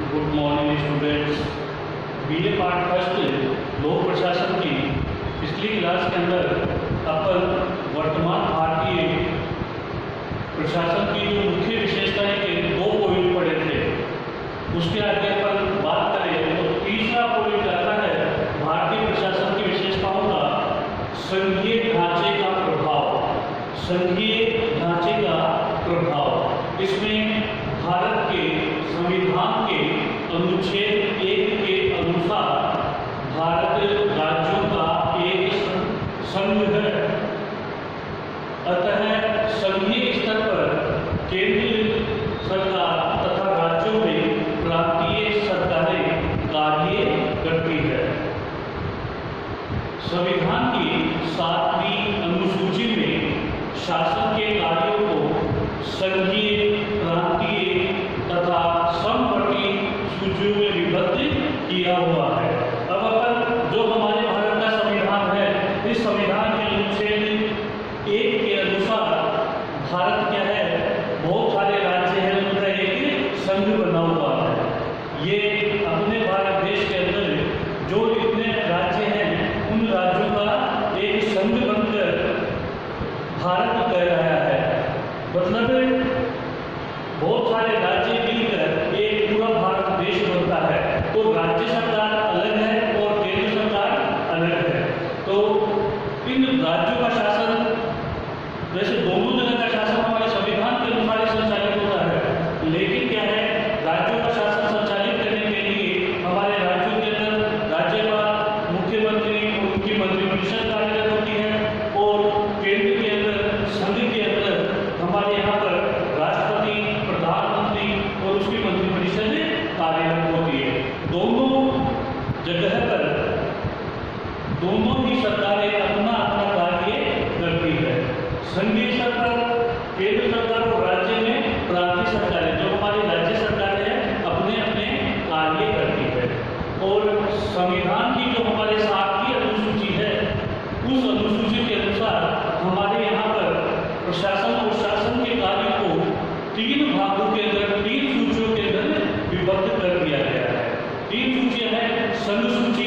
Good morning students. BA part first लोक प्रशासन की पिछली क्लास के अंदर अपन वर्तमान भारतीय प्रशासन की जो मुख्य विशेषताएं के 2 पॉइंट पढ़े थे, उसके आगे अपन बात करें तो तीसरा पॉइंट आता है भारतीय प्रशासन की विशेषताओं का संघीय ढांचे का प्रभाव। संघीय ढांचे का प्रभाव, इसमें भारत के संविधान के अनुच्छेद 1 के अनुसार भारत राज्यों का एक संघ है। अतः संघीय स्तर पर केंद्र सरकार तथा राज्यों में प्रांतीय सरकारें कार्य करती है। संविधान की 7वीं अनुसूची में शासन के कार्यों को संघीय, प्रांतीय तथा समवर्ती सूचियों में विभक्त किया हुआ है। अब अपन जो हमारे भारत का संविधान है, इस संविधान के अनुच्छेद 1 के अनुसार भारत क्या है, बहुत सारे राज्य हैं, उनका एक संघ बना हुआ है। ये अपने भारत देश के अंदर जो इतने राज्य हैं, उन राज्यों का एक संघ बनकर भारत कह रहा है। मतलब बहुत सारे राज्य मिलकर एक पूरा भारत देश बनता है। तो राज्य सरकार अलग है और केंद्र सरकार अलग है। तो इन राज्यों का शासन, वैसे दोनों जगह का शासन हमारे संविधान के अनुसार संचालित होता है, लेकिन क्या है, राज्यों का शासन संचालित करने के लिए हमारे राज्यों के अंदर राज्यपाल, मुख्यमंत्री और उनकी मंत्रिपरिषद कार्यरत होती है, और केंद्र के अंदर, संघ के अंदर हमारे यहाँ पर राष्ट्रपति, प्रधानमंत्री और उसकी मंत्रिपरिषद कार्यरत होती है। दोनों जगह पर दोनों ही सरकारें अपना अपना कार्य करती है। संघीय स्तर पर केंद्र सरकार और राज्य में प्रांतीय सरकारें, जो हमारी राज्य सरकारें हैं, अपने अपने कार्य करती है। और संविधान की जो हमारे 7वीं अनुसूची है, उस अनुसूची के अनुसार हमारे यहाँ पर प्रशासन और शासन के कार्य को 3 भागों के अंदर, 3 सूचियों के अंदर विभक्त कर दिया गया है। 3 सूचियां हैं, संघ सूची,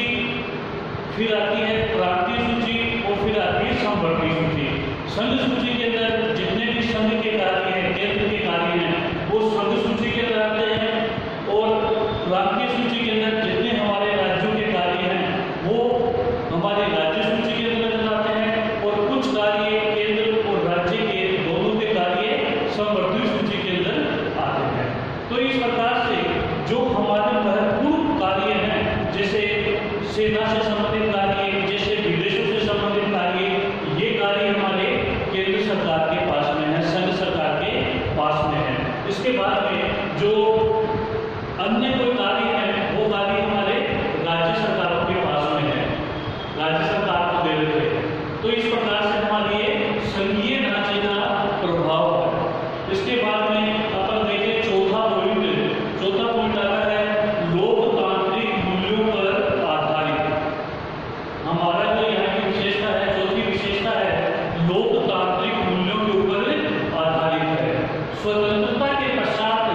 फिर आती है प्रांतीय सूची और फिर आती है समवर्ती सूची। संघ सूची के अंदर जितने भी संघ के कार्य हैं, केंद्र के कार्य हैं, वो संघ सूची के अंदर आते हैं, और प्रांतीय सूची के अंदर जितने हमारे राज्यों के कार्य हैं, वो हमारे राज्य सूची के अंदर आते हैं, और कुछ कार्य केंद्र और राज्य के दोनों के कार्य समवर्ती सूची के अंदर आते हैं। तो इस प्रकार से जो हमारे महत्वपूर्ण कार्य हैं, जैसे सेना से संबंधित कार्य, जैसे विदेशों से संबंधित कार्य, ये कार्य हमारे केंद्र सरकार के पास में है, संघ सरकार के पास में है। इसके बाद में जो अन्य कोई कार्य है, वो कार्य हमारे राज्य सरकारों के पास में है, राज्य सरकार को दे देते हैं। तो इस प्रकार से हमारे ये संघीय ढांचे का प्रभाव है। इसके बाद में अपन देखें चौथा पॉइंट आता है लोकतांत्रिक मूल्यों पर आधारित। हमारा जो यहाँ की विशेषता है, चौथी विशेषता है, लोकतांत्रिक मूल्यों के ऊपर आधारित है। स्वतंत्रता के पश्चात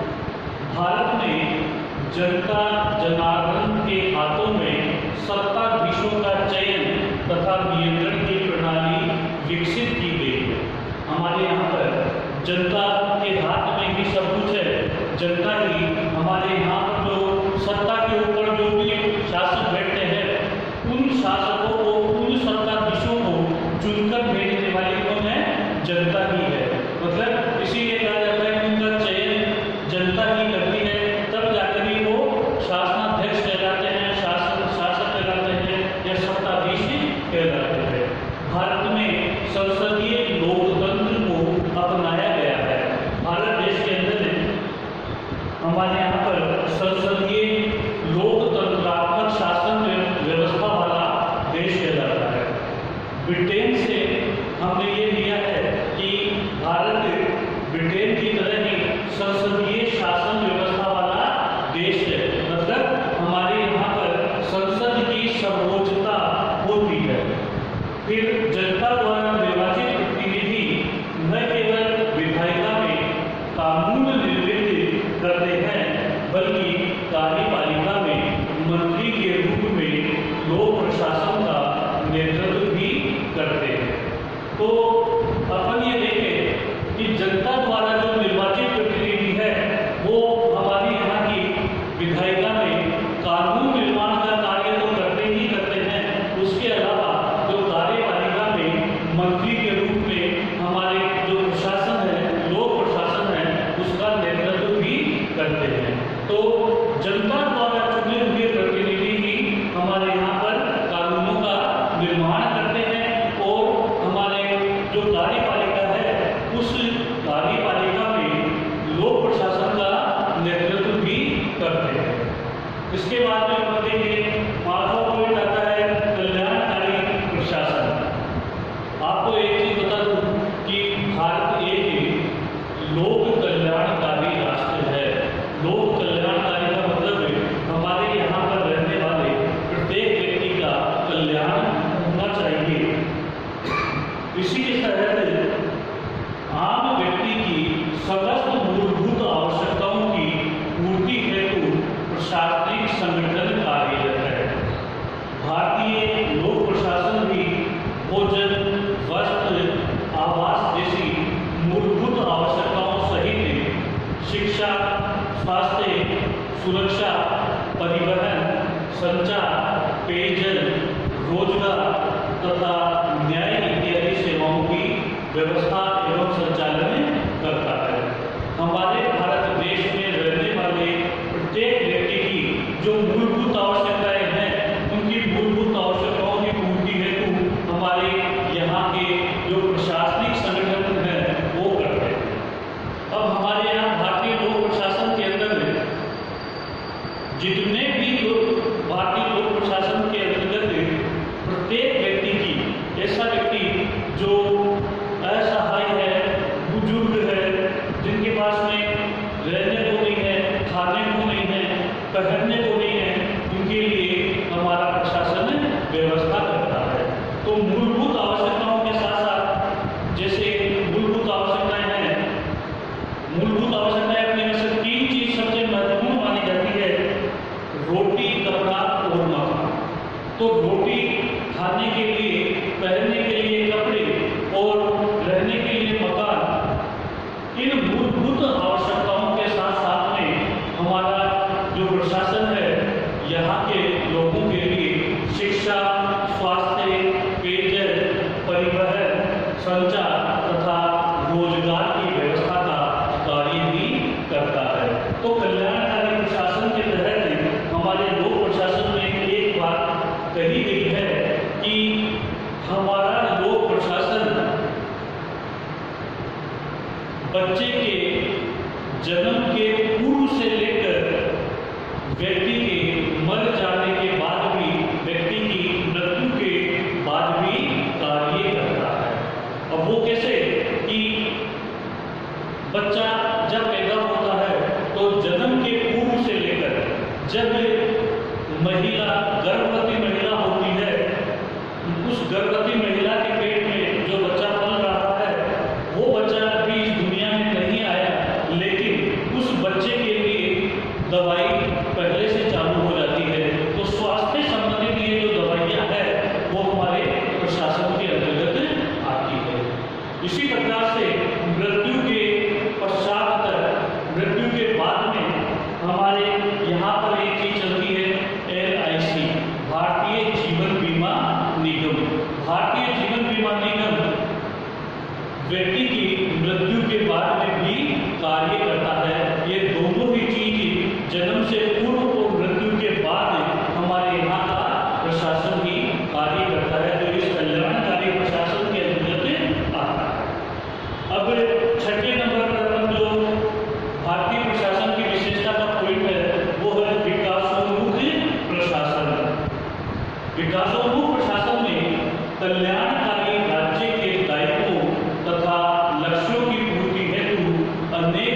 भारत में जनता जनार्दन के हाथों में सत्ताधीशों का चयन तथा नियंत्रण की प्रणाली विकसित की गई है। हमारे यहाँ पर जनता के हाथ में ही सब कुछ है। जनता ही हमारे यहाँ पर जो सत्ता के ऊपर जो भी शासक बैठते हैं, उन शासकों को, उन सत्ताधीशों को चुनकर भेजने वाली कौन है? जनता ही है। मतलब इसीलिए कहा जाता है कि उनका चयन जनता ही करती है, तब जाकर ही वो शासनाध्यक्ष कहलाते हैं, शासक कहलाते हैं, या सत्ताधीश कहलाते हैं। भारत में संसदीय लोकतंत्र को अपनाया गया है। भारत देश के अंदर हमारे यहाँ पर संसदीय लोकतंत्रात्मक शासन व्यवस्था वाला देश कहलाता है। ब्रिटेन से हमने ये लिया है कि भारत ब्रिटेन की तरह ही संसदीय शासन व्यवस्था वाला देश है। मतलब हमारे यहाँ पर संसद की सर्वोच्चता होती है। फिर जनता द्वारा निर्वाचित प्रतिनिधि न केवल विधायिका में कानून निर्मित करते हैं, इसके बाद में हम देखेंगे 5वां पॉइंट आता है कल्याणकारी प्रशासन। आपको एक चीज बता दूं कि भारत एक लोक कल्याणकारी राष्ट्र है। लोक कल्याणकारी का मतलब हमारे यहाँ पर रहने वाले प्रत्येक व्यक्ति का कल्याण होना चाहिए। इसी के तहत आम व्यक्ति की समस्त मूलभूत आवश्यकताओं की पूर्ति हेतु प्रशासनिक संगठन कार्यरत है। भारतीय लोक प्रशासन भी भोजन, वस्त्र, आवास जैसी मूलभूत आवश्यकताओं सहित शिक्षा, स्वास्थ्य, सुरक्षा, परिवहन, संचार, पेयजल, रोजगार तथा न्याय इत्यादि सेवाओं की व्यवस्था एवं संचालन करता है। हमारे भारत देश में रहने वाले प्रत्येक व्यक्ति की जो मूलभूत आवश्यकताएं हैं, उनकी मूलभूत आवश्यकताओं की पूर्ति हेतु हमारे यहाँ के जो प्रशासनिक संगठन हैं वो करते हैं। अब हमारे यहाँ भारतीय लोक प्रशासन के अंदर जितने भी लोग भारतीय लोक प्रशासन के अंतर्गत प्रत्येक व्यक्ति की, ऐसा व्यक्ति जो असहाय है, बुजुर्ग है, जिनके पास में रहने को नहीं है, खाने को नहीं है, पहनने को नहीं है, उनके लिए हमारा प्रशासन व्यवस्था करता है। तो मूलभूत आवश्यकताओं के साथ साथ जैसे मूलभूत आवश्यकताएं हैं, मूलभूत आवश्यकताएं अपने में से 3 चीज सबसे महत्वपूर्ण मानी जाती है, रोटी, कपड़ा और मकान। तो रोटी खाने के लिए, पहनने के लिए कपड़े और रहने के लिए मकान, इन मूलभूत आवश्यकताओं के साथ साथ में हमारा जो प्रशासन है यहाँ के लोगों के लिए शिक्षा, स्वास्थ्य, पेयजल, परिवहन, संचार तथा रोजगार की व्यवस्था का कार्य भी करता है। तो कल्याणकारी प्रशासन के तहत हमारे लोक प्रशासन में एक बात कही गई है कि हमारा लोक प्रशासन बच्चे के जन्म के पूर्व से लेकर व्यक्ति के मर जाने के बाद भी, व्यक्ति की मृत्यु के बाद भी कार्य करता है। अब वो कैसे कि बच्चा जब पैदा होता है तो जन्म के पूर्व से लेकर जब महिला, गर्भवती महिला होती है, उस गर्भवती महिला के पेट में जो बच्चा पल रहा है, वो बच्चा अभी इस दुनिया में नहीं आया, लेकिन उस बच्चे के लिए दवाई पहले से चालू हो जाती है। तो स्वास्थ्य संबंधित ये जो दवाइयाँ हैं वो हमारे प्रशासन के अंतर्गत आती है। इसी प्रकार से मृत्यु के पश्चात, मृत्यु के बाद में हमारे यहाँ पर एक चीज चलती है, LIC, भारतीय जीवन बीमा निगम। भारतीय जीवन बीमा निगम व्यक्ति की मृत्यु के बाद में भी कार्य करता है। ये दोनों ही चीज जन्म से पूर्व और मृत्यु के बाद हमारे यहाँ का प्रशासन ही कार्य करता है, जो इस कल्याणकारी प्रशासन के अंतर्गत आता है। अब 6ठे नंबर पर अपन जो भारतीय प्रशासन की विशेषता का पॉइंट है वो है विकासोन्मुख प्रशासन। विकासोन्मुख प्रशासन में कल्याणकारी राज्य के दायित्वों तथा लक्ष्यों की पूर्ति हेतु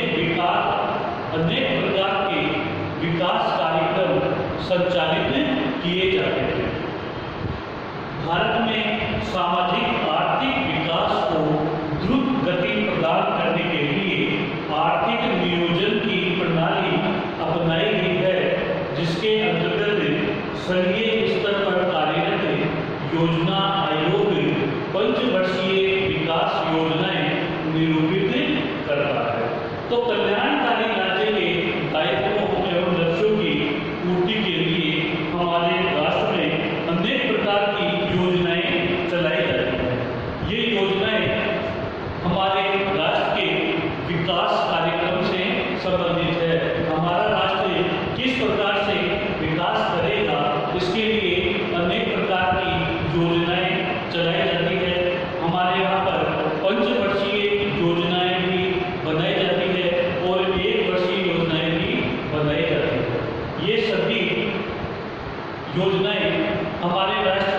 अनेक प्रकार के विकास कार्यक्रम संचालित किए जाते हैं। भारत में सामाजिक आर्थिक विकास को द्रुत गति प्रदान करने के लिए आर्थिक नियोजन की प्रणाली अपनाई गई है, जिसके अंतर्गत संघीय स्तर पर कार्यरत योजना आयोग पंचवर्षीय विकास योजनाएं निरूपित करता है। तो कल्याणकारी राज्य के दायित्वों एवं लक्ष्यों की पूर्ति के लिए हमारे राष्ट्र में अनेक प्रकार की योजनाएं चलाई जाती हैं। ये योजनाएं हमारे राष्ट्र के विकास कार्यक्रम से संबंधित है। हमारा राष्ट्र किस प्रकार से विकास करेगा, इसके लिए अनेक प्रकार की योजनाएं चलाई जाती है। हमारे यहाँ पर पंचवर्षीय योजनाएं भी बनाई जाती है और 1 वर्षीय योजनाएं भी बनाई जाती है। ये सभी योजनाएं हमारे राष्ट्र